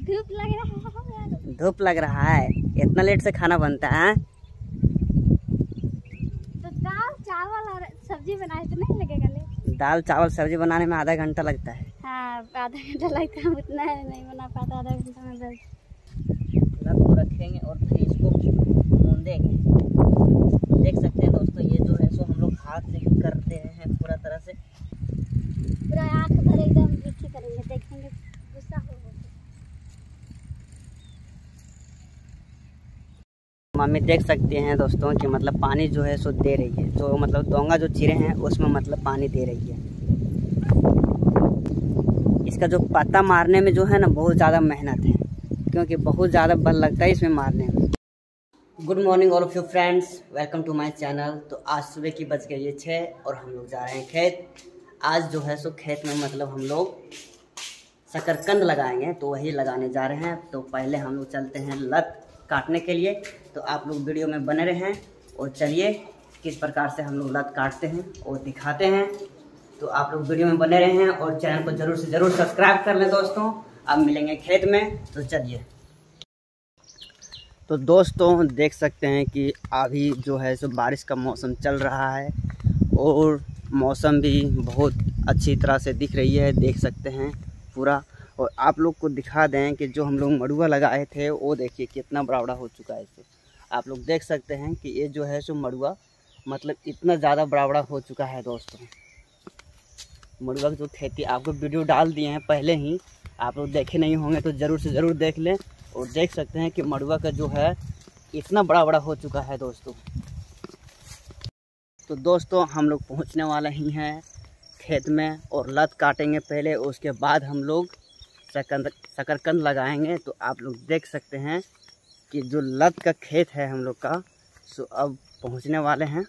धूप लग रहा है। धूप लग रहा है, इतना लेट से खाना बनता है? तो दाल चावल और सब्जी बनाए तो नहीं लगेगा लेट? दाल चावल सब्जी बनाने में आधा घंटा लगता है। हाँ आधा घंटा लगता है, उतना नहीं बना पाता आधा घंटा में बस। को रखेंगे और फिर इसको मूंदेंगे। देख सकते हैं दोस्तों, ये जो है सो हम लोग हाथ से ही करते हैं पूरा तरह से। पूरा आँख भर एकदम लिट्टी करेंगे, देखेंगे गुस्सा हो। मम्मी देख सकते हैं दोस्तों कि मतलब पानी जो है सो दे रही है, जो मतलब दोंगा जो चिरे हैं उसमें मतलब पानी दे रही है। इसका जो पत्ता मारने में जो है ना बहुत ज़्यादा मेहनत है, क्योंकि बहुत ज़्यादा बल लगता है इसमें मारने में। Good morning all of you friends, welcome to my channel. तो आज सुबह की बज गई है 6 और हम लोग जा रहे हैं खेत। आज जो है सो खेत में मतलब हम लोग शकरकंद लगाएंगे, तो वही लगाने जा रहे हैं। तो पहले हम लोग चलते हैं लत काटने के लिए, तो आप लोग वीडियो में बने रहें और चलिए किस प्रकार से हम लोग लत काटते हैं और दिखाते हैं। तो आप लोग वीडियो में बने रहें और चैनल को ज़रूर से ज़रूर सब्सक्राइब कर लें दोस्तों। अब मिलेंगे खेत में, तो चलिए। तो दोस्तों देख सकते हैं कि अभी जो है सो बारिश का मौसम चल रहा है और मौसम भी बहुत अच्छी तरह से दिख रही है, देख सकते हैं पूरा। और आप लोग को दिखा दें कि जो हम लोग मड़ुआ लगाए थे वो देखिए कितना बड़ा बड़ा हो चुका है। इसे आप लोग देख सकते हैं कि ये जो है सो मड़ुआ मतलब इतना ज़्यादा बड़ा बड़ा हो चुका है दोस्तों। मड़ुआ की जो खेती आपको वीडियो डाल दिए हैं पहले ही, आप लोग देखे नहीं होंगे तो ज़रूर से ज़रूर देख लें। और देख सकते हैं कि मड़ुआ का जो है इतना बड़ा बड़ा हो चुका है दोस्तों। तो दोस्तों हम लोग पहुंचने वाले ही हैं खेत में और लत काटेंगे पहले, उसके बाद हम लोग शकरकंद लगाएंगे। तो आप लोग देख सकते हैं कि जो लत का खेत है हम लोग का, सो अब पहुंचने वाले हैं।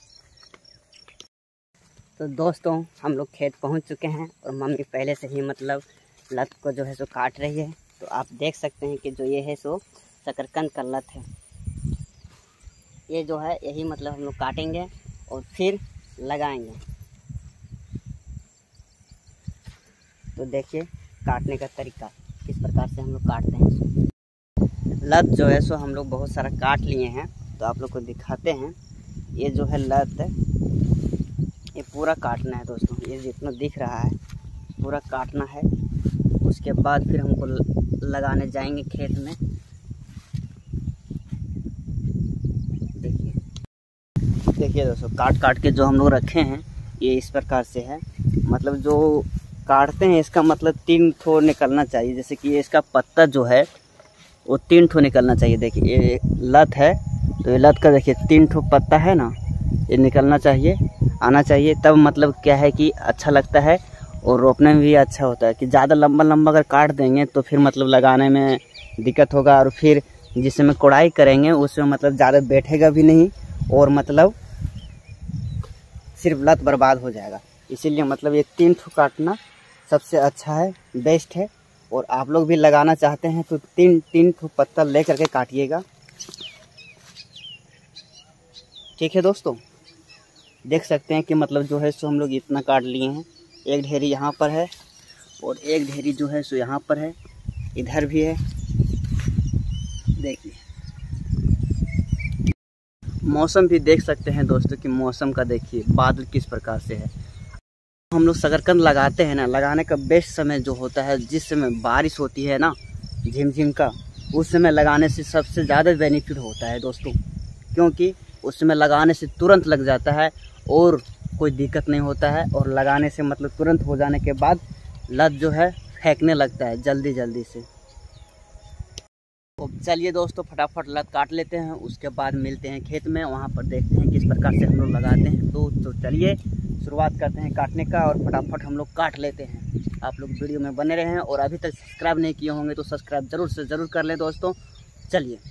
तो दोस्तों हम लोग खेत पहुंच चुके हैं और मम्मी पहले से ही मतलब लत को जो है सो काट रही है। तो आप देख सकते हैं कि जो ये है सो शकरकंद का लत है। ये जो है यही मतलब हम लोग काटेंगे और फिर लगाएंगे। तो देखिए काटने का तरीका किस प्रकार से हम लोग काटते हैं। लत जो है सो हम लोग बहुत सारा काट लिए हैं, तो आप लोग को दिखाते हैं। ये जो है लत है, ये पूरा काटना है दोस्तों। ये जितना दिख रहा है पूरा काटना है। उसके बाद फिर हमको लगाने जाएंगे खेत में। देखिए दोस्तों, काट काट के जो हम लोग रखे हैं ये इस प्रकार से है। मतलब जो काटते हैं इसका मतलब 3 ठो निकलना चाहिए। जैसे कि ये इसका पत्ता जो है वो 3 ठो निकलना चाहिए। देखिए ये लत है, तो ये लत का देखिए 3 ठो पत्ता है ना, ये निकलना चाहिए, आना चाहिए। तब मतलब क्या है कि अच्छा लगता है और रोपने में भी अच्छा होता है। कि ज़्यादा लंबा लंबा अगर काट देंगे तो फिर मतलब लगाने में दिक्कत होगा, और फिर जिसमें कोड़ाई करेंगे उसमें मतलब ज़्यादा बैठेगा भी नहीं और मतलब सिर्फ लत बर्बाद हो जाएगा। इसीलिए मतलब ये 3 ठो काटना सबसे अच्छा है, बेस्ट है। और आप लोग भी लगाना चाहते हैं तो 3 ठो पत्ता ले करके काटिएगा, ठीक है दोस्तों। देख सकते हैं कि मतलब जो है सो हम लोग इतना काट लिए हैं। एक ढेरी यहाँ पर है और एक ढेरी जो है सो यहाँ पर है, इधर भी है। देखिए मौसम भी देख सकते हैं दोस्तों कि मौसम का देखिए बादल किस प्रकार से है। हम लोग शकरकंद लगाते हैं ना, लगाने का बेस्ट समय जो होता है जिस समय बारिश होती है ना झिमझिम का, उस समय लगाने से सबसे ज़्यादा बेनिफिट होता है दोस्तों। क्योंकि उस समय लगाने से तुरंत लग जाता है और कोई दिक्कत नहीं होता है। और लगाने से मतलब तुरंत हो जाने के बाद लत जो है फेंकने लगता है जल्दी जल्दी से। तो चलिए दोस्तों फटाफट लत काट लेते हैं, उसके बाद मिलते हैं खेत में। वहाँ पर देखते हैं किस प्रकार से हम लोग लगाते हैं। तो चलिए शुरुआत करते हैं काटने का और फटाफट हम लोग काट लेते हैं। आप लोग वीडियो में बने रहें और अभी तक सब्सक्राइब नहीं किए होंगे तो सब्सक्राइब ज़रूर से ज़रूर कर लें दोस्तों। चलिए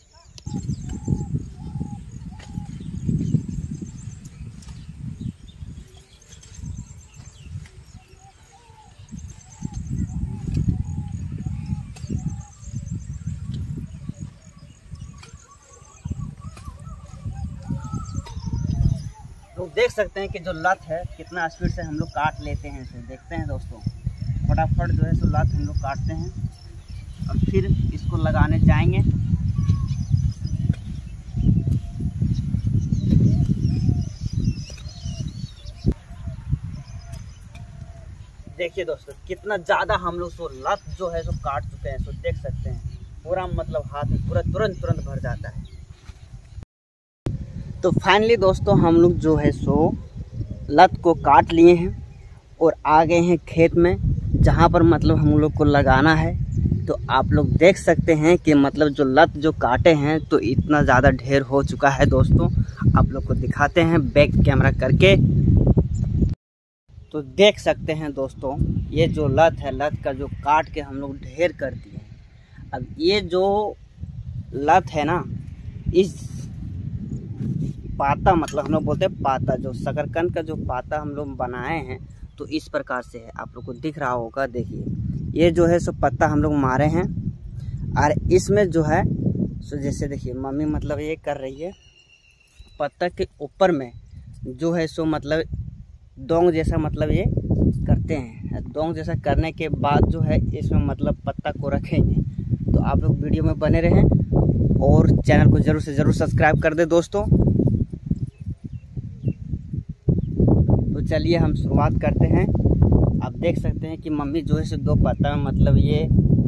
तो देख सकते हैं कि जो लत है कितना स्पीड से हम लोग काट लेते हैं इसे। देखते हैं दोस्तों, फटाफट जो है सो लत हम लोग काटते हैं। और फिर इसको लगाने जाएंगे। देखिए दोस्तों कितना ज़्यादा हम लोग सो लत जो है सो काट चुके हैं। सो देख सकते हैं पूरा मतलब हाथ में पूरा तुरंत भर जाता है। तो फाइनली दोस्तों हम लोग जो है सो लत को काट लिए हैं और आ गए हैं खेत में, जहाँ पर मतलब हम लोग को लगाना है। तो आप लोग देख सकते हैं कि मतलब जो लत जो काटे हैं तो इतना ज़्यादा ढेर हो चुका है दोस्तों। आप लोग को दिखाते हैं बैक कैमरा करके। तो देख सकते हैं दोस्तों ये जो लत है, लत का जो काट के हम लोग ढेर कर दिए। अब ये जो लत है ना, इस पाता मतलब हम लोग बोलते हैं पाता, जो शकरकंद का जो पाता हम लोग बनाए हैं तो इस प्रकार से है। आप लोग को दिख रहा होगा, देखिए ये जो है सो पत्ता हम लोग मारे हैं। और इसमें जो है सो जैसे देखिए मम्मी मतलब ये कर रही है, पत्ता के ऊपर में जो है सो मतलब डोंग जैसा मतलब ये करते हैं। डोंग जैसा करने के बाद जो है इसमें मतलब पत्ता को रखेंगे। तो आप लोग वीडियो में बने रहें और चैनल को ज़रूर से ज़रूर सब्सक्राइब कर दें दोस्तों। तो चलिए हम शुरुआत करते हैं। आप देख सकते हैं कि मम्मी जो है सो दो पत्ता में मतलब ये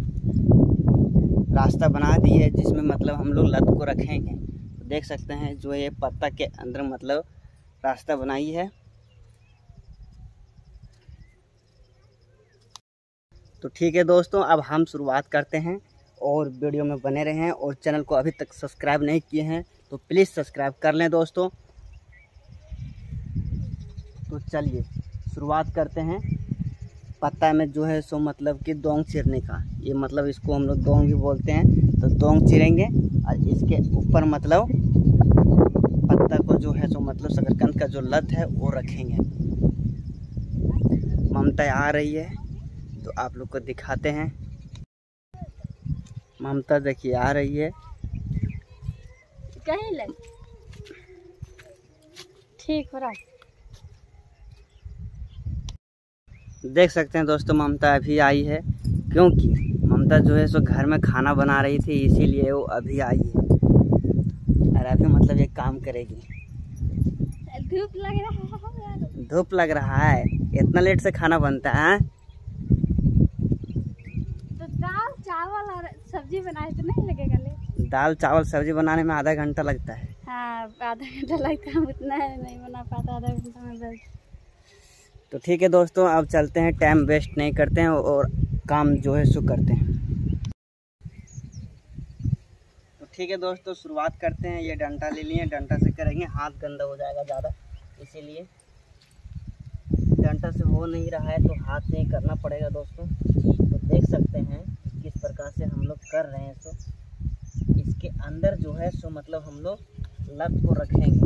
रास्ता बना दी है जिसमें मतलब हम लोग लत को रखेंगे। तो देख सकते हैं जो ये पत्ता के अंदर मतलब रास्ता बनाई है। तो ठीक है दोस्तों, अब हम शुरुआत करते हैं और वीडियो में बने रहें। और चैनल को अभी तक सब्सक्राइब नहीं किए हैं तो प्लीज़ सब्सक्राइब कर लें दोस्तों। तो चलिए शुरुआत करते हैं। पत्ता में जो है सो मतलब कि दोंग चीरने का, ये मतलब इसको हम लोग दोंग भी बोलते हैं। तो दोंग चीरेंगे और इसके ऊपर मतलब पत्ता को जो है सो मतलब शकरकंद का जो लत है वो रखेंगे। ममता आ रही है तो आप लोग को दिखाते हैं। ममता देखिए आ रही है। कहीं ले ठीक हो रहा। देख सकते हैं दोस्तों ममता अभी आई है, क्योंकि ममता जो है सो घर में खाना बना रही थी इसीलिए वो अभी आई है। और अभी मतलब ये काम करेगी। धूप लग रहा है। धूप लग रहा है, इतना लेट से खाना बनता है। तो दाल चावल और सब्जी बनाए तो नहीं लगेगा ले? दाल चावल सब्जी बनाने में आधा घंटा लगता है। हाँ आधा घंटा लगता है, उतना नहीं बना पाता आधा घंटा में बस। तो ठीक है दोस्तों, अब चलते हैं, टाइम वेस्ट नहीं करते हैं और काम जो है सो करते हैं। तो ठीक है दोस्तों शुरुआत करते हैं। ये डंडा ले लिए, डंडा से करेंगे, हाथ गंदा हो जाएगा ज़्यादा, इसीलिए डंडा से हो नहीं रहा है तो हाथ से ही करना पड़ेगा दोस्तों। तो देख सकते हैं किस प्रकार से हम लोग कर रहे हैं। सो इसके अंदर जो है सो मतलब हम लोग लत को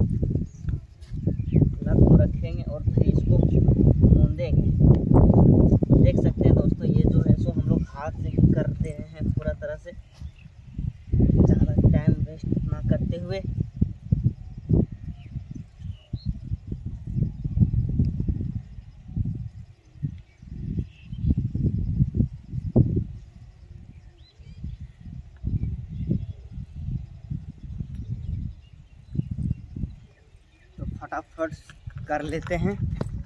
रखेंगे और फिर इसको मूंदेंगे। देख सकते हैं दोस्तों ये जो है सो हम लोग हाथ से ही करते हैं पूरा तरह से, ज़्यादा टाइम वेस्ट ना करते हुए। तो फटाफट कर लेते हैं।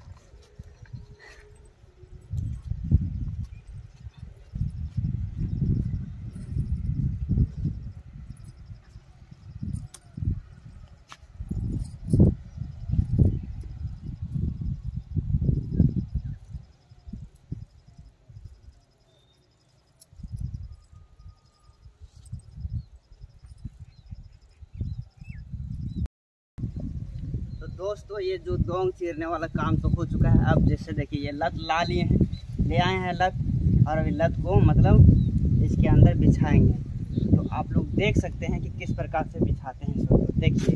दोस्तों ये जो दोंग चीरने वाला काम तो हो चुका है। अब जैसे देखिए ये लत ला लिए हैं, ले आए हैं लत, और अभी लत को मतलब इसके अंदर बिछाएंगे। तो आप लोग देख सकते हैं कि किस प्रकार से बिछाते हैं इसको। तो देखिए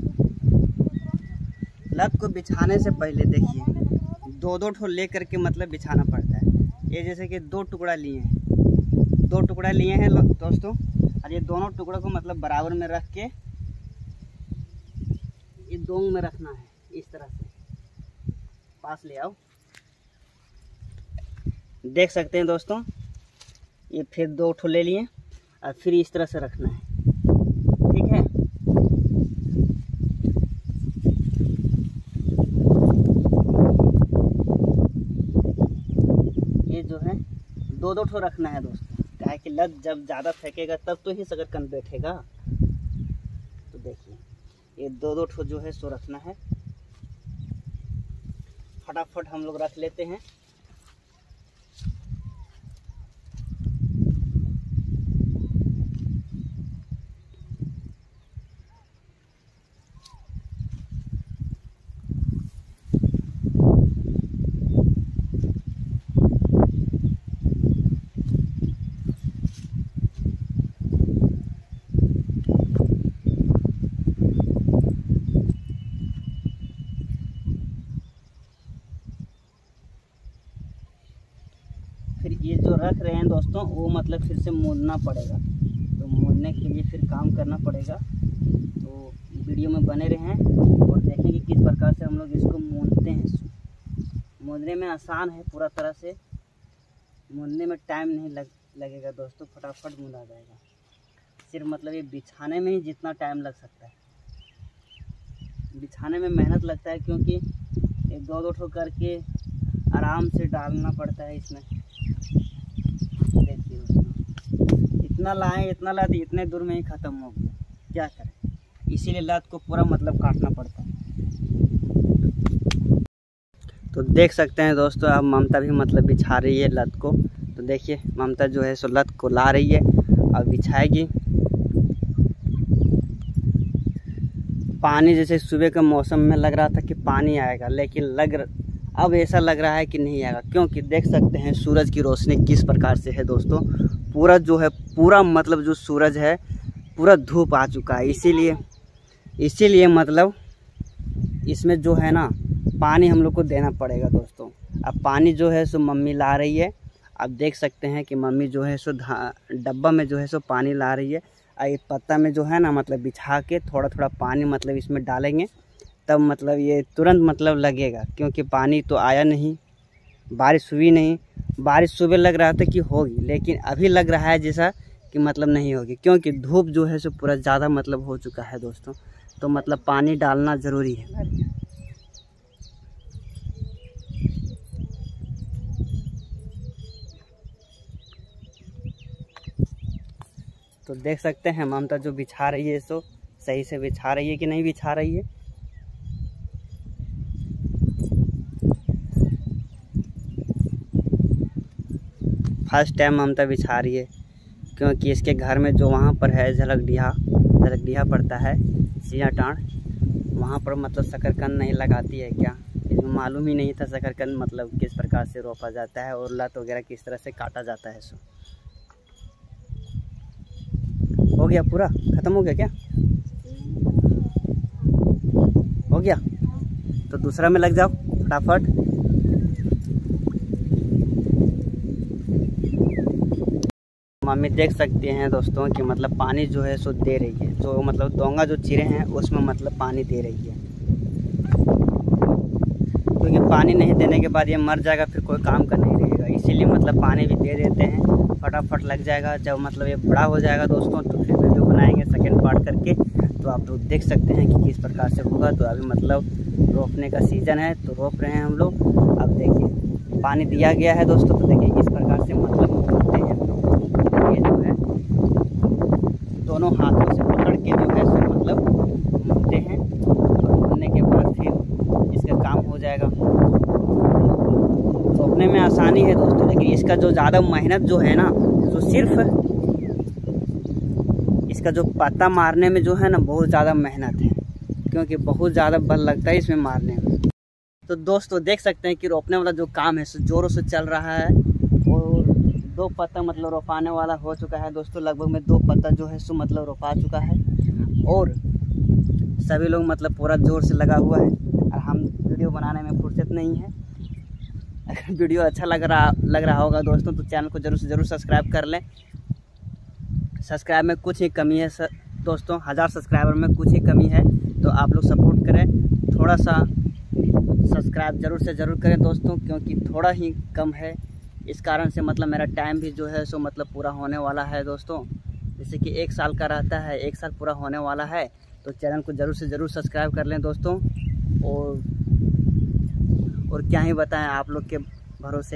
लत को बिछाने से पहले देखिए दो दो ठो ले करके मतलब बिछाना पड़ता है। ये जैसे कि दो टुकड़ा लिए हैं दोस्तों, और ये दोनों टुकड़ों को मतलब बराबर में रख के ये दोंग में रखना है। इस तरह से पास ले आओ। देख सकते हैं दोस्तों ये फिर 2 ठो ले लिए और फिर इस तरह से रखना है, ठीक है। ये जो है 2-2 ठो रखना है दोस्तों, क्या है कि लत जब ज़्यादा फेंकेगा तब तो ही शकरकंद बैठेगा। तो देखिए ये 2-2 ठो जो है सो रखना है। फटाफट हम लोग रख लेते हैं। फिर ये जो रख रहे हैं दोस्तों वो मतलब फिर से मूंदना पड़ेगा, तो मूंदने के लिए फिर काम करना पड़ेगा। तो वीडियो में बने रहें और देखें कि किस प्रकार से हम लोग इसको मूंदते हैं। मूंदने में आसान है, पूरा तरह से मूंदने में टाइम नहीं लगेगा दोस्तों, फटाफट मूंदा जाएगा। सिर्फ मतलब ये बिछाने में ही जितना टाइम लग सकता है, बिछाने में मेहनत लगता है, क्योंकि ये 2-2 ठो करके आराम से डालना पड़ता है इसमें। देखिए दोस्तों इतना लाए इतने दूर में ही ख़त्म हो गया, क्या करें, इसीलिए लत को पूरा मतलब काटना पड़ता है। तो देख सकते हैं दोस्तों अब ममता भी मतलब बिछा रही है लत को। तो देखिए ममता जो है सो लत को ला रही है और बिछाएगी। पानी जैसे सुबह के मौसम में लग रहा था कि पानी आएगा, लेकिन अब ऐसा लग रहा है कि नहीं आएगा, क्योंकि देख सकते हैं सूरज की रोशनी किस प्रकार से है दोस्तों। पूरा जो है पूरा मतलब जो सूरज है पूरा धूप आ चुका है, इसीलिए मतलब इसमें जो है ना पानी हम लोग को देना पड़ेगा दोस्तों। अब पानी जो है सो मम्मी ला रही है। अब देख सकते हैं कि मम्मी जो है सो डब्बा में जो है सो पानी ला रही है। और ये पत्ता में जो है ना मतलब बिछा के थोड़ा थोड़ा पानी मतलब इसमें डालेंगे, तब मतलब ये तुरंत मतलब लगेगा, क्योंकि पानी तो आया नहीं, बारिश हुई नहीं। बारिश सुबह लग रहा था कि होगी, लेकिन अभी लग रहा है जैसा कि मतलब नहीं होगी, क्योंकि धूप जो है सो पूरा ज़्यादा मतलब हो चुका है दोस्तों। तो मतलब पानी डालना ज़रूरी है। तो देख सकते हैं ममता जो बिछा रही है सो सही से बिछा रही है कि नहीं बिछा रही है। फर्स्ट टाइम ममता बिछा रही है, क्योंकि इसके घर में जो वहाँ पर है झलकडिहा पड़ता है सियाटांड, वहाँ पर मतलब शकरकंद नहीं लगाती है क्या, इसमें मालूम ही नहीं था शकरकंद मतलब किस प्रकार से रोपा जाता है और लत वगैरह किस तरह से काटा जाता है। सो हो गया, पूरा ख़त्म हो गया क्या? हो गया तो दूसरा में लग जाओ फटाफट। मम्मी देख सकते हैं दोस्तों कि मतलब पानी जो है सो दे रही है, जो मतलब डोंगा जो चिरे हैं उसमें मतलब पानी दे रही है, क्योंकि पानी नहीं देने के बाद ये मर जाएगा, फिर कोई काम का नहीं रहेगा। इसीलिए मतलब पानी भी दे देते हैं, फटाफट लग जाएगा। जब मतलब ये बड़ा हो जाएगा दोस्तों तो फिर वीडियो बनाएंगे सेकंड पार्ट करके, तो आप लोग देख सकते हैं कि किस प्रकार से होगा। तो अभी मतलब रोपने का सीज़न है तो रोप रहे हैं हम लोग। अब देखिए पानी दिया गया है दोस्तों, तो देखिए इस प्रकार से मतलब रोपते हैं हम लोग। ये जो है दोनों हाथों से पकड़ के जो है सो मतलब मूंदते हैं, और मूंदने के बाद फिर इसका काम हो जाएगा। रोपने में आसानी है दोस्तों, लेकिन इसका जो ज़्यादा मेहनत जो है ना, तो सिर्फ इसका जो पत्ता मारने में जो है ना बहुत ज़्यादा मेहनत है, क्योंकि बहुत ज़्यादा बल लगता है इसमें मारने में। तो दोस्तों देख सकते हैं कि रोपने वाला जो काम है सो ज़ोरों से चल रहा है, और 2 पत्ता मतलब रोपाने वाला हो चुका है दोस्तों। लगभग में 2 पत्ता जो है सो मतलब रोपा चुका है, और सभी लोग मतलब पूरा जोर से लगा हुआ है। और हम वीडियो बनाने में फुर्सत नहीं है। अगर वीडियो अच्छा लग रहा होगा दोस्तों तो चैनल को ज़रूर से ज़रूर सब्सक्राइब कर लें। सब्सक्राइब में कुछ ही कमी है दोस्तों, 1000 सब्सक्राइबर में कुछ ही कमी है, तो आप लोग सपोर्ट करें, थोड़ा सा सब्सक्राइब ज़रूर से ज़रूर करें दोस्तों, क्योंकि थोड़ा ही कम है इस कारण से मतलब मेरा टाइम भी जो है सो मतलब पूरा होने वाला है दोस्तों। जैसे कि 1 साल का रहता है, 1 साल पूरा होने वाला है, तो चैनल को ज़रूर से ज़रूर सब्सक्राइब कर लें दोस्तों। और क्या ही बताएं आप लोग के भरोसे।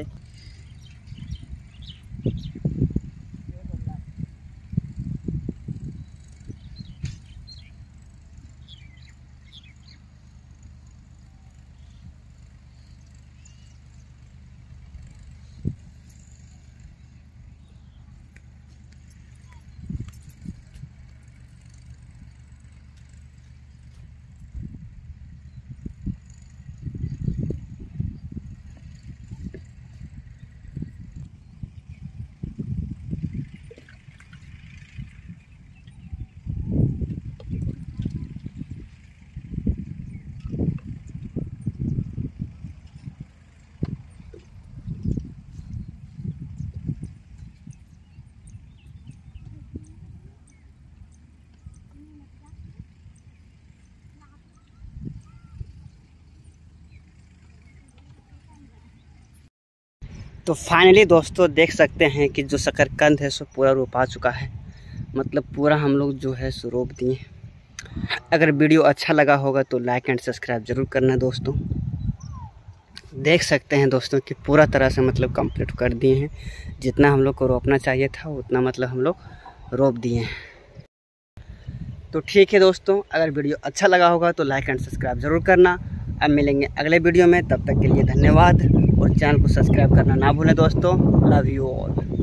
तो फाइनली दोस्तों देख सकते हैं कि जो शकरकंद है सो पूरा रोपा चुका है, मतलब पूरा हम लोग जो है सो रोप दिए। अगर वीडियो अच्छा लगा होगा तो लाइक एंड सब्सक्राइब जरूर करना दोस्तों। देख सकते हैं दोस्तों कि पूरा तरह से मतलब कंप्लीट कर दिए हैं। जितना हम लोग को रोपना चाहिए था उतना मतलब हम लोग रोप दिए हैं। तो ठीक है दोस्तों, अगर वीडियो अच्छा लगा होगा तो लाइक एंड सब्सक्राइब ज़रूर करना। अब मिलेंगे अगले वीडियो में, तब तक के लिए धन्यवाद। और चैनल को सब्सक्राइब करना ना भूलें दोस्तों। Love you all.